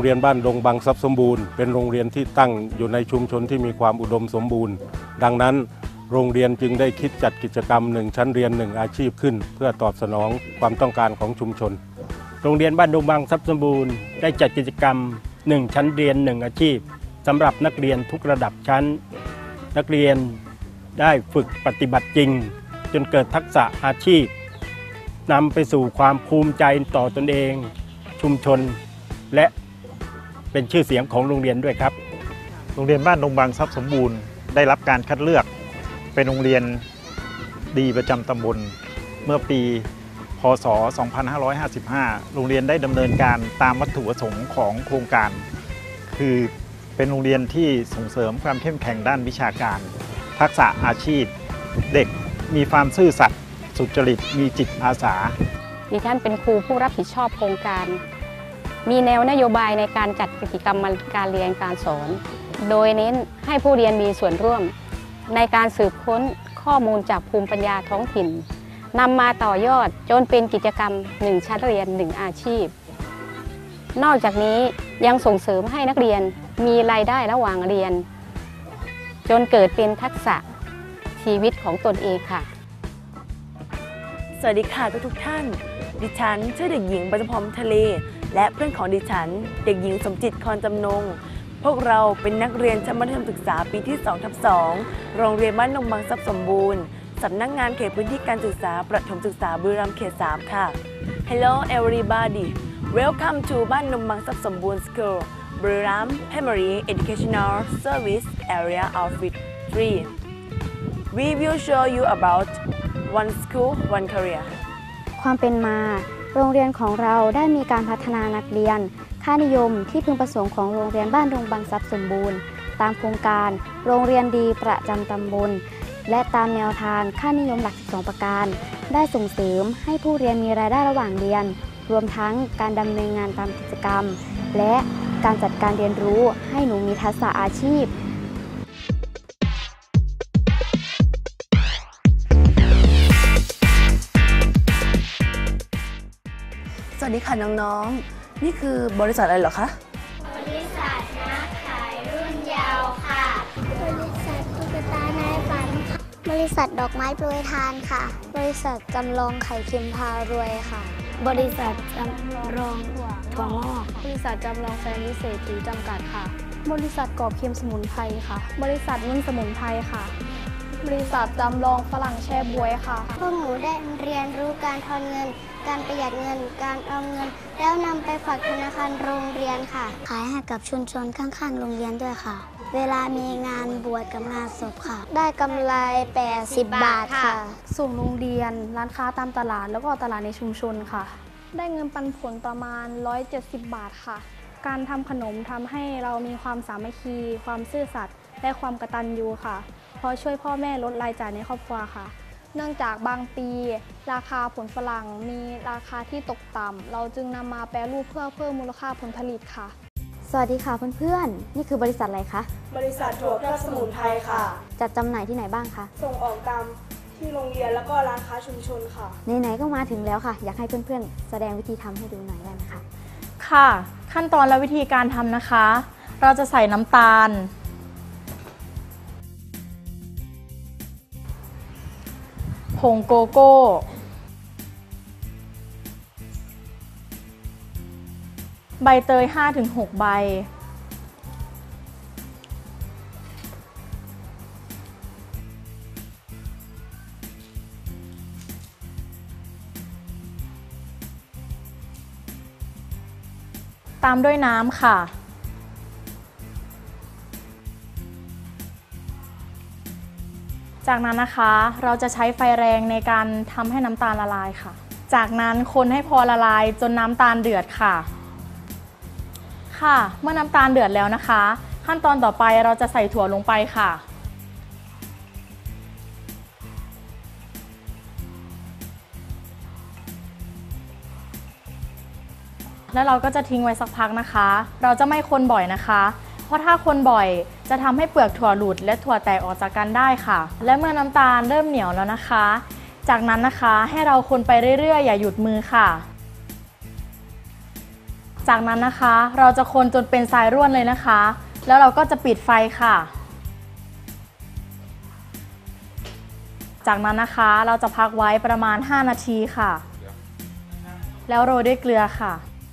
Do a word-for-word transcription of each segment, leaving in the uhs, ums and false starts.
รียนบ้านดงบางทรัพย์สมบูรณ์เป็นโรงเรียนที่ตั้งอยู่ในชุมชนที่มีความอุดมสมบูรณ์ดังนั้นโรงเรียนจึงได้คิดจัดกิจกรรมหนึ่งชั้นเรียนหนึ่งอาชีพขึ้นเพื่อตอบสนองความต้องการของชุมชนโรงเรียนบ้านดงบางทรัพย์สมบูรณ์ได้จัดกิจกรรมหนึ่งชั้นเรียนหนึ่งอาชีพสำหรับนักเรียนทุกระดับชั้นนักเรียนได้ฝึกปฏิบัติจริงจนเกิดทักษะอาชีพนำไปสู่ความภูมิใจต่อตนเองชุมชนและเป็นชื่อเสียงของโรงเรียนด้วยครับโรงเรียนบ้านดงบางทรัพย์สมบูรณ์ได้รับการคัดเลือกเป็นโรงเรียนดีประจำตำบลเมื่อปีพ.ศ. สองพันห้าร้อยห้าสิบห้า โรงเรียนได้ดำเนินการตามวัตถุประสงค์ของโครงการคือเป็นโรงเรียนที่ส่งเสริมความเข้มแข็งด้านวิชาการทักษะอาชีพเด็กมีความซื่อสัตย์สุจริตมีจิตอาสาดิฉันเป็นครูผู้รับผิดชอบโครงการมีแนวนโยบายในการจัดกิจกรรมการเรียนการสอนโดยเน้นให้ผู้เรียนมีส่วนร่วมในการสืบค้นข้อมูลจากภูมิปัญญาท้องถิ่นนำมาต่อยอดจนเป็นกิจกรรมหนึ่งชั้นเรียนหนึ่งอาชีพนอกจากนี้ยังส่งเสริมให้นักเรียนมีรายได้ระหว่างเรียนจนเกิดเป็นทักษะชีวิตของตนเองค่ะสวัสดีค่ะทุกทุกท่านดิฉันชื่อเด็กหญิงบรรจพรทะเลและเพื่อนของดิฉันเด็กหญิงสมจิตคอนจำนงพวกเราเป็นนักเรียนชั้นมัธยมศึกษาปีที่ สองทับสอง โรงเรียนบ้านดงบางทรัพย์สมบูรณ์สำนักงานเขตพื้นที่การศึกษาประถมศึกษาบุรีรัมย์เขต สาม ค่ะ Hello everybody Welcome to บ้านดงบางทรัพย์สมบูรณ์ School บุรีรัมย์ Primary Educational Service Area Office สาม We will show you about one school one career ความเป็นมาโรงเรียนของเราได้มีการพัฒนานักเรียนค่านิยมที่พึงประสงค์ของโรงเรียนบ้านดงบางทรัพย์สมบูรณ์ตามโครงการโรงเรียนดีประจำตำบลและตามแนวทางค่านิยมหลักสิบสองประการได้ส่งเสริมให้ผู้เรียนมีรายได้ระหว่างเรียนรวมทั้งการดำเนินงานตามกิจกรรมและการจัดการเรียนรู้ให้หนูมีทักษะอาชีพสวัสดีค่ะน้องๆนี่คือบริษัทอะไรเหรอคะบริษัทนักขายรุ่นยาวค่ะบริษัทตุ๊กตาในฝันค่ะบริษัทดอกไม้โปรยทานค่ะบริษัทจำลองไข่เค็มพารวยค่ะบริษัทจำลองถั่วงอกบริษัทจำลองแฟนวิเศษผิวจำกัดค่ะบริษัทกรอบเค็มสมุนไพรค่ะบริษัทนุ่นสมุนไพรค่ะบริษัทจำลองฝรั่งแช่บ๊วยค่ะพวกหนูได้เรียนรู้การทอนเงินการประหยัดเงินการออมเงินแล้วนำไปฝากธนาคารโรงเรียนค่ะขายให้กับชุมชนข้างๆโรงเรียนด้วยค่ะเวลามีงานบวชกับงานศพค่ะได้กำไรแปดสิบบาทค่ะส่งโรงเรียนร้านค้าตามตลาดแล้วก็ตลาดในชุมชนค่ะได้เงินปันผลประมาณหนึ่งร้อยเจ็ดสิบบาทค่ะการทำขนมทำให้เรามีความสามัคคีความซื่อสัตย์และความกตัญญูค่ะเพราะช่วยพ่อแม่ลดรายจ่ายในครอบครัวค่ะเนื่องจากบางปีราคาผลฝรั่งมีราคาที่ตกต่ำเราจึงนำมาแปรรูปเพื่อเพิ่มมูลค่าผลผลิตค่ะสวัสดีค่ะเพื่อนๆนี่คือบริษัทอะไรคะบริษัทถั่วแก้วสมุนไพรค่ะจัดจำหน่ายที่ไหนบ้างคะส่งออกตามที่โรงเรียนแล้วก็ร้านค้าชุมชนค่ะไหนๆก็มาถึงแล้วค่ะอยากให้เพื่อนๆแสดงวิธีทำให้ดูหน่อยได้ไหมคะค่ะขั้นตอนและวิธีการทำนะคะเราจะใส่น้ำตาลผงโกโก้ใบเตย ห้าถึงหก ใบตามด้วยน้ำค่ะจากนั้นนะคะเราจะใช้ไฟแรงในการทำให้น้ำตาลละลายค่ะจากนั้นคนให้พอละลายจนน้ำตาลเดือดค่ะค่ะเมื่อน้ำตาลเดือดแล้วนะคะขั้นตอนต่อไปเราจะใส่ถั่วลงไปค่ะแล้วเราก็จะทิ้งไว้สักพักนะคะเราจะไม่คนบ่อยนะคะเพราะถ้าคนบ่อยจะทำให้เปลือกถั่วหลุดและถั่วแตกออกจากกันได้ค่ะและเมื่อน้ำตาลเริ่มเหนียวแล้วนะคะจากนั้นนะคะให้เราคนไปเรื่อยๆอย่าหยุดมือค่ะจากนั้นนะคะเราจะคนจนเป็นทรายร่วนเลยนะคะ แล้วเราก็จะปิดไฟค่ะจากนั้นนะคะเราจะพักไว้ประมาณห้านาทีค่ะแล้วโรยด้วยเกลือค่ะ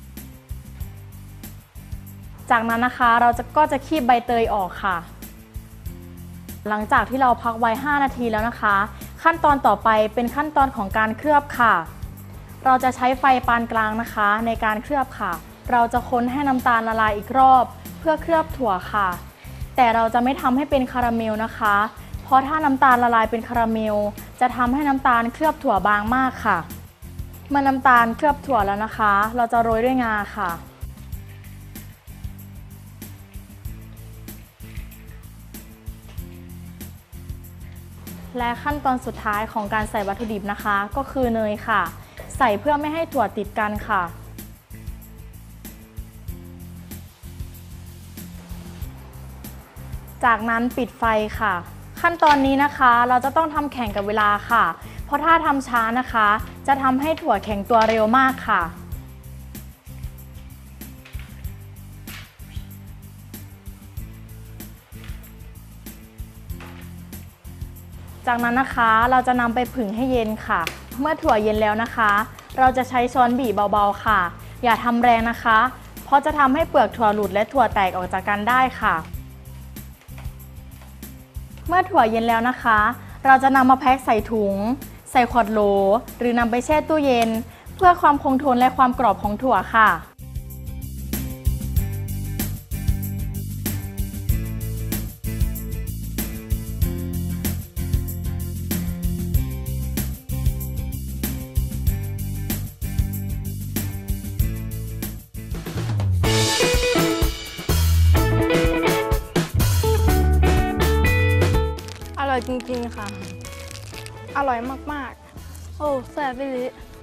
จากนั้นนะคะเราจะก็จะคีบใบเตยออกค่ะหลังจากที่เราพักไว้ห้านาทีแล้วนะคะขั้นตอนต่อไปเป็นขั้นตอนของการเคลือบค่ะเราจะใช้ไฟปานกลางนะคะในการเคลือบค่ะเราจะคนให้น้ำตาลละลายอีกรอบเพื่อเคลือบถั่วค่ะแต่เราจะไม่ทำให้เป็นคาราเมลนะคะเพราะถ้าน้ำตาลละลายเป็นคาราเมลจะทำให้น้ำตาลเคลือบถั่วบางมากค่ะเมื่อน้ำตาลเคลือบถั่วแล้วนะคะเราจะโรยด้วยงาค่ะและขั้นตอนสุดท้ายของการใส่วัตถุดิบนะคะก็คือเนยค่ะใส่เพื่อไม่ให้ถั่วติดกันค่ะจากนั้นปิดไฟค่ะขั้นตอนนี้นะคะเราจะต้องทำแข่งกับเวลาค่ะเพราะถ้าทำช้านะคะจะทำให้ถั่วแข็งตัวเร็วมากค่ะจากนั้นนะคะเราจะนำไปผึ่งให้เย็นค่ะเมื่อถั่วเย็นแล้วนะคะเราจะใช้ช้อนบีบเบาๆค่ะอย่าทำแรงนะคะเพราะจะทำให้เปลือกถั่วหลุดและถั่วแตกออกจากกันได้ค่ะเมื่อถั่วเย็นแล้วนะคะเราจะนำมาแพ็คใส่ถุงใส่ขวดโหลหรือนำไปแช่ตู้เย็นเพื่อความคงทนและความกรอบของถั่วค่ะอร่อยจริงๆค่ะอร่อยมากๆโอ้แซ่บไปเลย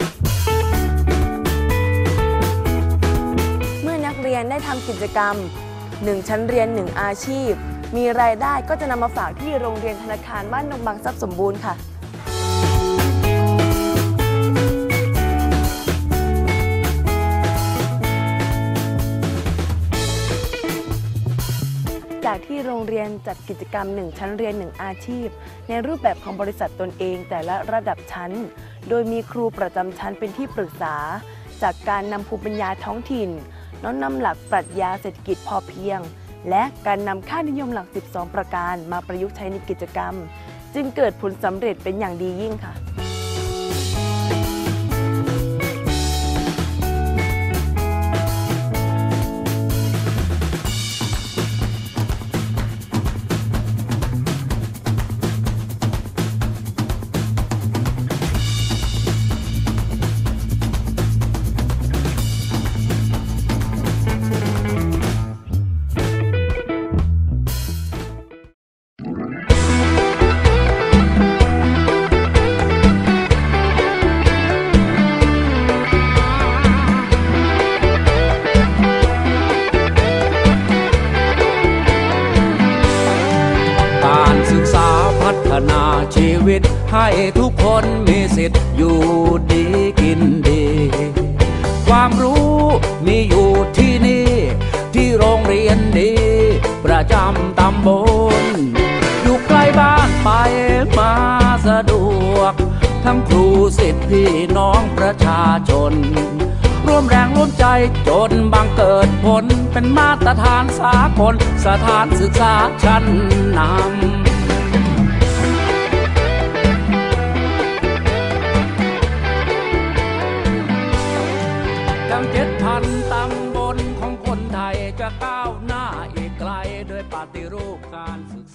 เมื่อนักเรียนได้ทำกิจกรรมหนึ่งชั้นเรียนหนึ่งอาชีพมีรายได้ก็จะนำมาฝากที่โรงเรียนธนาคารบ้านดงบางทรัพย์สมบูรณ์ค่ะจากที่โรงเรียนจัดกิจกรรมหนึ่งชั้นเรียนหนึ่งอาชีพในรูปแบบของบริษัทตนเองแต่ละระดับชั้นโดยมีครูประจำชั้นเป็นที่ปรึกษาจากการนำภูมิปัญญาท้องถิ่นน้อมนำหลักปรัชญาเศรษฐกิจพอเพียงและการนำค่านิยมหลักสิบสองประการมาประยุกต์ใช้ในกิจกรรมจึงเกิดผลสำเร็จเป็นอย่างดียิ่งค่ะชีวิตให้ทุกคนมีสิทธิ์อยู่ดีกินดีความรู้มีอยู่ที่นี่ที่โรงเรียนดีประจำตำบลอยู่ใกล้บ้านไปมาสะดวกทั้งครูศิษย์พี่น้องประชาชนร่วมแรงร่วมใจจนบังเกิดผลเป็นมาตรฐานสากลสถานศึกษาชั้นนำเจ็ดพันตำบลของคนไทยจะก้าวหน้าอีกไกลด้วยปฏิรูปการศึกษา